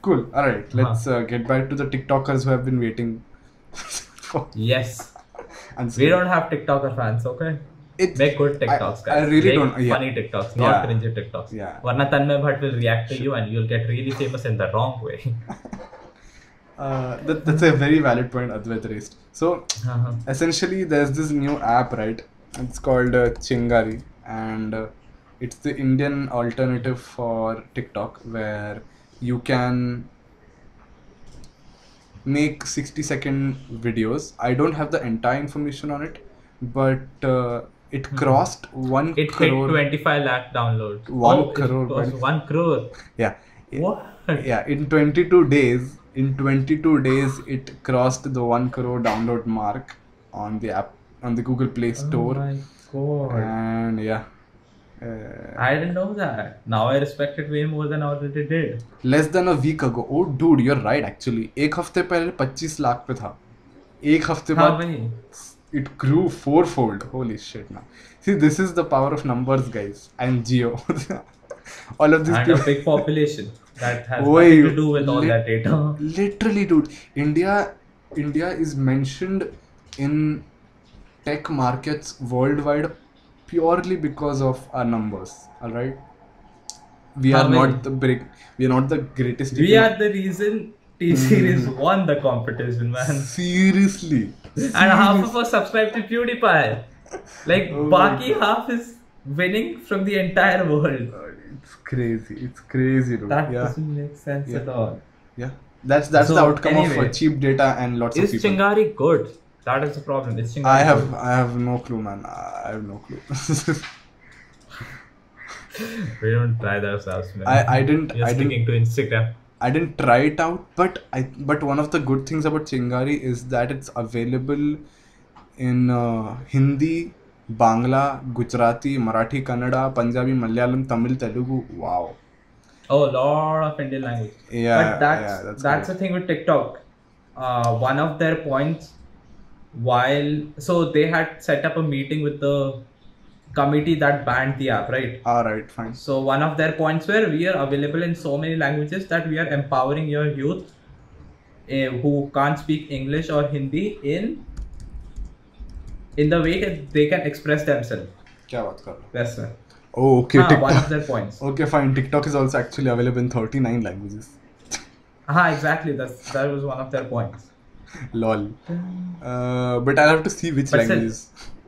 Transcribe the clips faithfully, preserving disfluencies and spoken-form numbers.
Cool. All right. Uh-huh. Let's uh, get back to the TikTokers who have been waiting. for Yes. and We don't have TikToker fans, okay? It. Make good I, TikToks, I guys. really Make don't. Yeah. funny TikToks, not Yeah. cringy TikToks. Yeah. Varna Tanmay Bhatt will react to you and you'll get really famous in the wrong way. Uh, that, that's a very valid point Advait raised. So, Uh-huh. essentially, there's this new app, right? It's called uh, Chingari, and uh, it's the Indian alternative for TikTok, where you can make sixty second videos. I don't have the entire information on it, but uh, it crossed one It crore. hit twenty-five lakh downloads. One oh, crore, It was man. one crore. Yeah. What? Yeah, in twenty-two days, in twenty-two days, it crossed the one crore download mark on the app, on the Google Play Store. Oh my god. And yeah. Uh, I didn't know that. Now I respect it way more than I already did. Less than a week ago. Oh, dude, you're right, actually. एक हफ्ते पहले पच्चीस लाख पे था. एक हफ्ते हाँ बाद भाई. it grew fourfold. Holy shit, now. See, this is the power of numbers, guys. And Geo. All of these And people. a big population that has Oi, nothing to do with all lit- that data. Literally, dude. India, India is mentioned in tech markets worldwide purely because of our numbers. All right. We are हाँ not भाई. the big. We are not the greatest. We people. are the reason T-Series won the competition, man. Seriously. And half of us subscribe to PewDiePie. Like, Oh my Baki half is winning from the entire world. God, it's crazy. It's crazy, dude. That yeah. doesn't make sense Yeah. at all. Yeah. That's that's So, the outcome of anyway, uh, cheap data and lots Is of people. Chingari good? That is the problem. Is Chingari I have good? I have no clue, man. I have no clue. We don't try that ourselves, man. I, I didn't You're I sticking didn't to Instagram. I didn't try it out, but I but one of the good things about Chingari is that it's available in uh, Hindi, Bangla, Gujarati, Marathi, Kannada, Punjabi, Malayalam, Tamil, Telugu. Wow. Oh, a lot of Indian language. Yeah, But that's yeah, that's that's great. the thing with TikTok. Uh, one of their points, while so they had set up a meeting with the committee that banned the app, right? All right, fine. So one of their points were we are available in so many languages that we are empowering your youth uh, who can't speak English or Hindi in in the way that they can express themselves. क्या बात कर रहे हो? That's uh, Oh, okay. one TikTok. of their points. Okay, fine. TikTok is also actually available in thirty-nine languages. Ah, exactly. That's that was one of their points. Lol. Uh, but I'll have to see which But still- languages.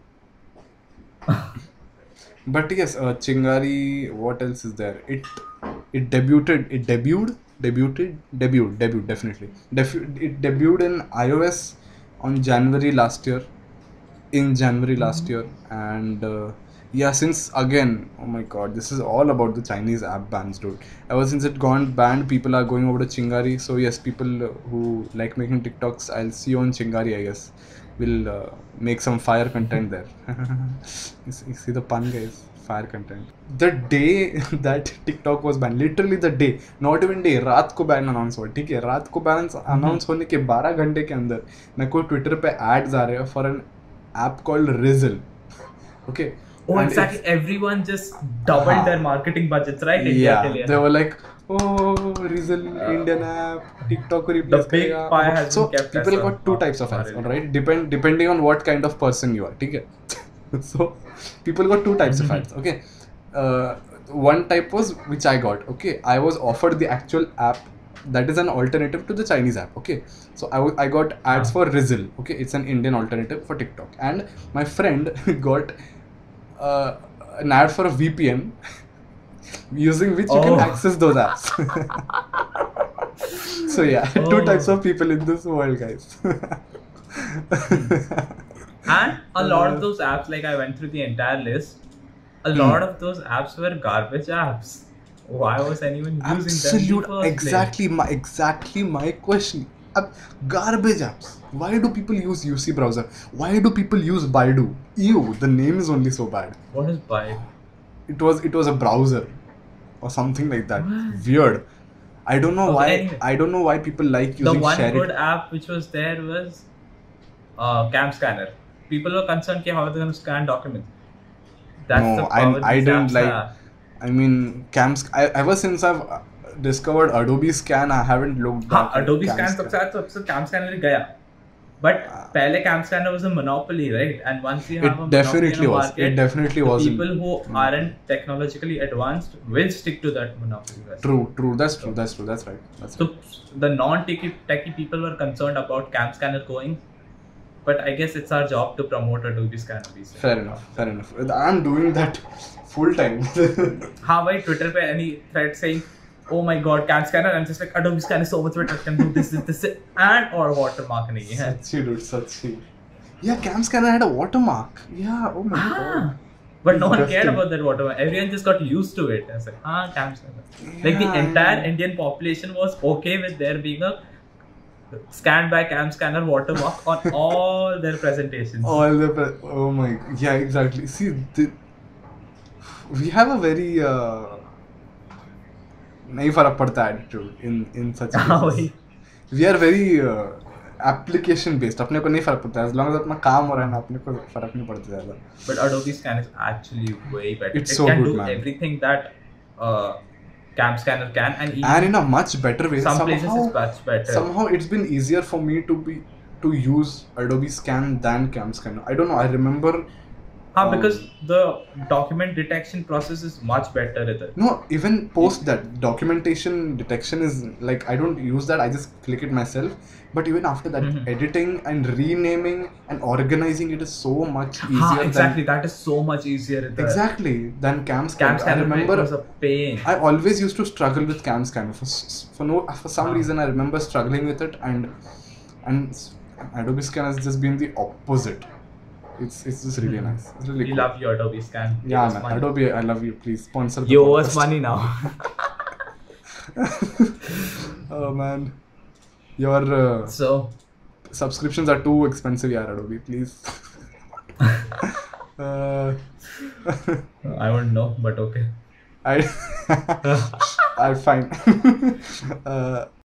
But yes, uh, Chingari. What else is there? It it debuted. It debuted. Debuted. Debuted. Debuted. Definitely. Def- it debuted in iOS on January last year. In January last year, and uh, yeah, since again, oh my god, this is all about the Chinese app bans, dude. Ever since it gone banned, people are going over to Chingari. So yes, people who like making TikToks, I'll see you on Chingari, I guess. We'll uh, make some fire content there. you, see, you see the pun, guys? Fire content. The day that TikTok was banned, literally the day, not even day, रात को ban announce हुआ, ठीक है? रात को ban announce होने के बारह घंटे के अंदर मेरे को Twitter पे ads आ रहे हैं for an app called Rizzle. Okay. Oh, And exactly. it's- Everyone just doubled Ah. their marketing budgets, right? India Yeah, के लिए. they were like, oh, Rizzle, Indian app, TikTok को replace The big करेगा. pie has So been kept people as a- got two types of not ads, really. alright? Depend depending on what kind of person you are, ठीक है? So people got two types of ads, okay? Uh, one type was which I got, okay? I was offered the actual app that is an alternative to the Chinese app, okay? So I, w- I got ads for Rizzle, okay? It's an Indian alternative for TikTok. And my friend got uh, an ad for a V P N using which you can Oh. access those apps. So yeah, two Oh. types of people in this world, guys. And a lot of those apps, like I went through the entire list, a lot of those apps were garbage apps. Why was anyone using them? in the Absolute, first exactly my exactly my question. Ab- garbage apps. Why do people use U C browser? Why do people use Baidu? Ew, the name is only so bad. Place? What is Baidu? It was it was a browser or something like that. What? Weird. I don't know Okay, why. anyway. I don't know why people like The using one Share good It. app which was there was uh, Cam Scanner. People were concerned ki how are they going to scan documents. That's No, the I power I these didn't apps like. have. I mean, cams. I, ever since I've uh, discovered Adobe Scan, I haven't looked हाँ, back at Adobe Cam Scan Scan. सबसे तो सबसे Cam Scanner गया. But पहले Cam Scanner was a monopoly, right? And once you have It a definitely monopoly in a was. market, It definitely the was. people who aren't technologically advanced will stick to that monopoly. Right? True, true. That's true. That's true. That's right. That's So the non-techie techie people were concerned about Cam Scanner going, but I guess it's our job to promote Adobe Scanner. These days. fair enough. Fair enough. I'm doing that full time. हाँ भाई Twitter पे any thread saying, oh my god, Cam Scanner, I'm just like Adobe Scanner is so much better, can do this, this, this, and or watermark नहीं है. Sachi, dude. Sachi. Yeah, Cam Scanner had a watermark. Yeah. Oh my Ah, god. but no one cared Interesting. about that watermark. Everyone just got used to it. I was like, ah, Cam Scanner. Like the Yeah, entire yeah. Indian population was okay with there being a scanned by Cam Scanner watermark on all their presentations. All the pre- oh my yeah, exactly. See, the, we have a very uh, नहीं फर्क पड़ता attitude in in such हाँ cases. वही. We are very uh, application based. अपने को नहीं फर्क पड़ता as long as अपना काम हो रहा है ना, अपने को फर्क नहीं पड़ता ज़्यादा. But Adobe Scan is actually way better. It's it so can good, do man. everything that uh, Cam Scanner can, and even And in a much better way. some somehow, places it's much better. somehow it's been easier for me to be to use Adobe Scan than Cam Scanner. I don't know. I remember. हाँ, um, because the document detection process is much better with it. No, even post that documentation detection is like I don't use that. I just click it myself. But even after that, Mhm. editing and renaming and organizing it is so much easier. हाँ, exactly. Than, that is so much easier. With the exactly than Cam Scanner. Cam Scanner I remember. was a pain. I always used to struggle with Cam Scanner for s- for no for some Ah. reason. I remember struggling with it, and and s- Adobe Scan has just been the opposite. It's it's just really Mhm. nice. It's really We cool. love you, Adobe Scan. Give Yeah, us man. money. Adobe, I love you. Please sponsor. The You owe us podcast. money now. Oh man, your uh, So subscriptions are too expensive, yeah, Adobe. Please. uh, I wouldn't know, but okay. I, I fine. uh,